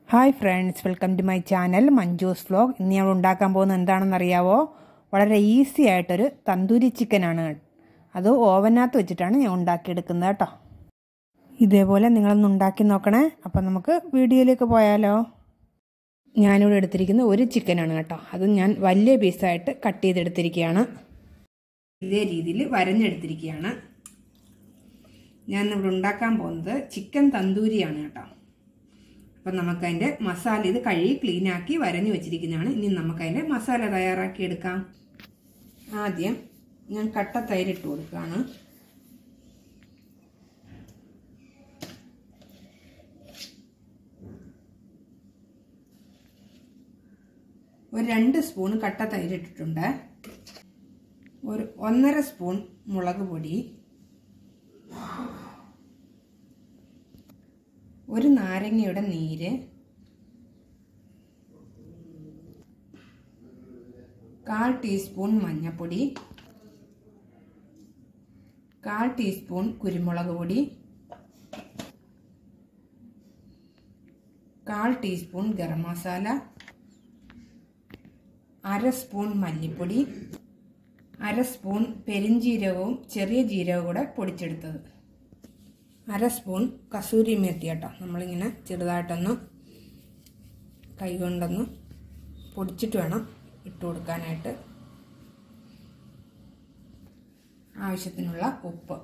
Hi friends, welcome to my channel Manju's vlog. ഇന്ന് നമ്മൾ ഉണ്ടാക്കാൻ പോകുന്നത് എന്താണെന്നറിയാവോ? വളരെ ഈസി ആയിട്ടൊരു തന്തൂരി ചിക്കനാണ്. അത് ഓവനകത്ത് വെച്ചിട്ടാണ് ഞാൻ ഉണ്ടാക്കിയെടുക്കുന്നത് കേട്ടോ. ഇതേപോലെ നിങ്ങളൊന്ന് ഉണ്ടാക്കി നോക്കണേ. അപ്പം നമുക്ക് വീഡിയോയിലേക്ക് പോയാലോ. ഞാനിവിടെ എടുത്തിരിക്കുന്ന ഒരു ചിക്കനാണ് കേട്ടോ. അത് ഞാൻ വലിയ പീസായിട്ട് കട്ട് ചെയ്തെടുത്തിരിക്കുകയാണ്. ഇതേ രീതിയിൽ വരഞ്ഞെടുത്തിരിക്കുകയാണ്. ഞാൻ ഇവിടെ ഉണ്ടാക്കാൻ പോകുന്നത് ചിക്കൻ തന്തൂരിയാണ് കേട്ടോ. അപ്പം നമുക്കതിൻ്റെ മസാല ഇത് കഴുകി ക്ലീനാക്കി വരഞ്ഞു വെച്ചിരിക്കുന്നതാണ്. ഇനി നമുക്കതിൻ്റെ മസാല തയ്യാറാക്കി എടുക്കാം. ആദ്യം ഞാൻ കട്ട തൈരിട്ട് കൊടുക്കുകയാണ്. ഒരു 2 സ്പൂൺ കട്ട തൈരിട്ടിട്ടുണ്ട്. ഒരു 1.5 സ്പൂൺ മുളക് പൊടി, ഒരു നാരങ്ങയുടെ നീര്, 1/4 ടീസ്പൂൺ മഞ്ഞൾപ്പൊടി, 1/4 ടീസ്പൂൺ കുരുമുളക് പൊടി, 1/4 ടീസ്പൂൺ ഗരം മസാല, 1/2 സ്പൂൺ മല്ലിപ്പൊടി, 1/2 സ്പൂൺ പെരിഞ്ജീരകവും ചെറിയ ജീരകവും കൂടെ പൊടിച്ചെടുത്തത്, 1/2 സ്പൂൺ കസൂരി മേത്തി കേട്ടോ. നമ്മളിങ്ങനെ ചെറുതായിട്ടൊന്ന് കൈകൊണ്ടൊന്ന് പൊടിച്ചിട്ട് വേണം ഇട്ട് കൊടുക്കാനായിട്ട്. ആവശ്യത്തിനുള്ള ഉപ്പ്,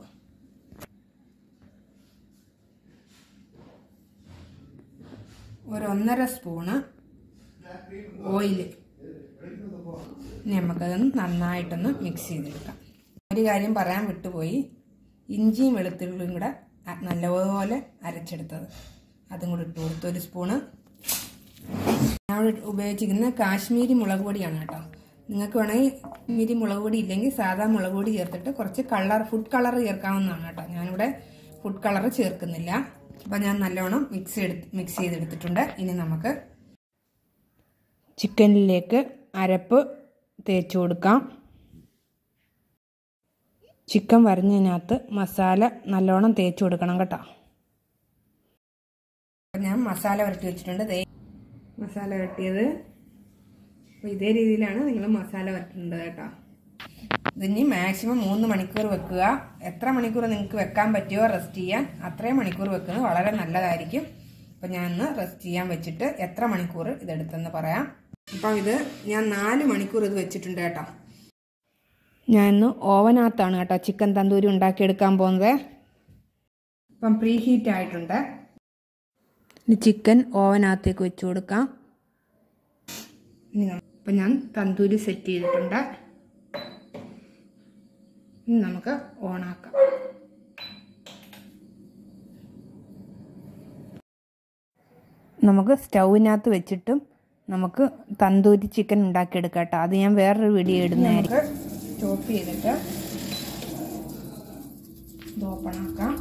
ഒരു 1.5 സ്പൂണ് ഓയില്. ഇനി നമുക്കതൊന്ന് നന്നായിട്ടൊന്ന് മിക്സ് ചെയ്തെടുക്കാം. ഒരു കാര്യം പറയാൻ വിട്ടുപോയി, ഇഞ്ചിയും വെളുത്തുള്ളിയും കൂടെ നല്ലപോലെ അരച്ചെടുത്തത് അതും കൂടി ഇട്ട് കൊടുത്തു. 1 സ്പൂണ്. ഞാൻ ഉപയോഗിച്ചിരിക്കുന്ന കാശ്മീരി മുളക് പൊടിയാണ് കേട്ടോ. നിങ്ങൾക്ക് വേണമെങ്കിൽ കാശ്മീരി മുളക് പൊടി ഇല്ലെങ്കിൽ സാധാ മുളക് പൊടി ചേർത്തിട്ട് കുറച്ച് ഫുഡ് കളർ ചേർക്കാവുന്നതാണ് കേട്ടോ. ഞാനിവിടെ ഫുഡ് കളർ ചേർക്കുന്നില്ല. അപ്പം ഞാൻ നല്ലോണം മിക്സ് ചെയ്തെടുത്തിട്ടുണ്ട്. ഇനി നമുക്ക് ചിക്കനിലേക്ക് അരപ്പ് തേച്ച് കൊടുക്കാം. ചിക്കൻ വരഞ്ഞതിനകത്ത് മസാല നല്ലോണം തേച്ച് കൊടുക്കണം കേട്ടോ. ഞാൻ മസാല വരട്ടി വെച്ചിട്ടുണ്ട്. മസാല വരട്ടിയത് അപ്പോൾ ഇതേ രീതിയിലാണ് നിങ്ങൾ മസാല വരട്ടേണ്ടത് കേട്ടോ. ഇതിനി മാക്സിമം 3 മണിക്കൂർ വെക്കുക. എത്ര മണിക്കൂർ നിങ്ങൾക്ക് വെക്കാൻ പറ്റുമോ റെസ്റ്റ് ചെയ്യാൻ അത്രയും മണിക്കൂർ വെക്കുന്നത് വളരെ നല്ലതായിരിക്കും. അപ്പം ഞാൻ ഒന്ന് റെസ്റ്റ് ചെയ്യാൻ വെച്ചിട്ട് എത്ര മണിക്കൂർ ഇതെടുത്തെന്ന് പറയാം. അപ്പം ഇത് ഞാൻ 4 മണിക്കൂർ ഇത് വെച്ചിട്ടുണ്ട് കേട്ടോ. ഞാൻ ഇന്ന് ഓവനകത്താണ് കേട്ടോ ചിക്കൻ തന്തൂരി ഉണ്ടാക്കിയെടുക്കാൻ പോകുന്നത്. അപ്പം പ്രീ ഹീറ്റ് ആയിട്ടുണ്ട്. ഇനി ചിക്കൻ ഓവനകത്തേക്ക് വെച്ച് കൊടുക്കാം. അപ്പം ഞാൻ തന്തൂരി സെറ്റ് ചെയ്തിട്ടുണ്ട്. ഇനി നമുക്ക് ഓണാക്കാം. നമുക്ക് സ്റ്റൗവിനകത്ത് വെച്ചിട്ടും നമുക്ക് തന്തൂരി ചിക്കൻ ഉണ്ടാക്കിയെടുക്കാം കേട്ടോ. അത് ഞാൻ വേറൊരു വീഡിയോ ഇടുന്നതായിരിക്കും. ചോപ്പ് ചെയ്തിട്ട് ഇത് ഓപ്പൺ ആക്കാം.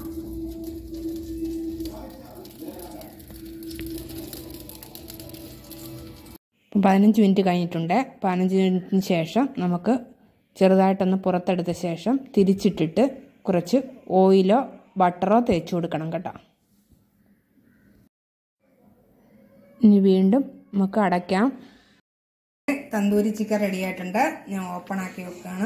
ഇപ്പം 15 മിനിറ്റ് കഴിഞ്ഞിട്ടുണ്ട്. 15 മിനിറ്റിന് ശേഷം നമുക്ക് ചെറുതായിട്ടൊന്ന് പുറത്തെടുത്ത ശേഷം തിരിച്ചിട്ടിട്ട് കുറച്ച് ഓയിലോ ബട്ടറോ തേച്ച് കൊടുക്കണം കേട്ടോ. ഇനി വീണ്ടും നമുക്ക് അടയ്ക്കാം. തന്തൂരി ചിക്കൻ റെഡി ആയിട്ടുണ്ട്. ഞാൻ ഓപ്പൺ ആക്കി വെക്കുകയാണ്.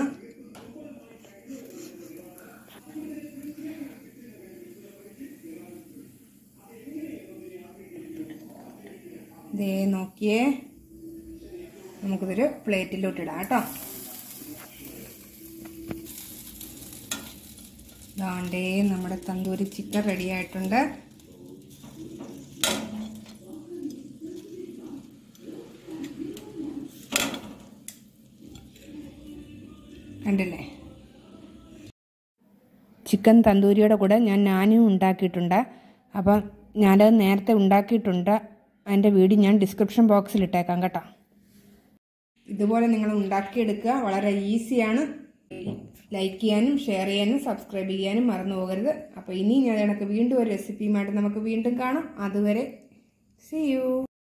ദേ നോക്കിയേ, നമുക്കിതൊരു പ്ലേറ്റിലോട്ട് ഇടാം കേട്ടോ. ദാണ്ടേ നമ്മുടെ തന്തൂരി ചിക്കൻ റെഡി ആയിട്ടുണ്ട്. കണ്ടില്ലേ? ചിക്കൻ തന്തൂരിയുടെ കൂടെ ഞാൻ നാനും ഉണ്ടാക്കിയിട്ടുണ്ട്. അപ്പം ഞാനത് നേരത്തെ ഉണ്ടാക്കിയിട്ടുണ്ട്. അതിൻ്റെ വീഡിയോ ഞാൻ ഡിസ്ക്രിപ്ഷൻ ബോക്സിൽ ഇട്ടേക്കാം കേട്ടോ. ഇതുപോലെ നിങ്ങൾ ഉണ്ടാക്കിയെടുക്കുക. വളരെ ഈസിയാണ്. ലൈക്ക് ചെയ്യാനും ഷെയർ ചെയ്യാനും സബ്സ്ക്രൈബ് ചെയ്യാനും മറന്നു പോകരുത്. അപ്പോൾ ഇനി ഞാൻ വീണ്ടും ഒരു റെസിപ്പിയുമായിട്ട് നമുക്ക് വീണ്ടും കാണാം. അതുവരെ see you.